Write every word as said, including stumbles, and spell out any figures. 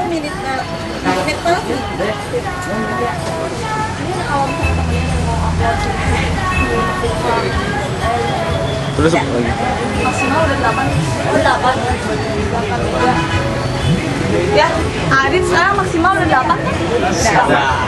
minit minit banget. Ini kalau misalnya temennya yang mau upload terus lagi maksimal udah delapan udah delapan ya Adit sekarang maksimal udah delapan kan?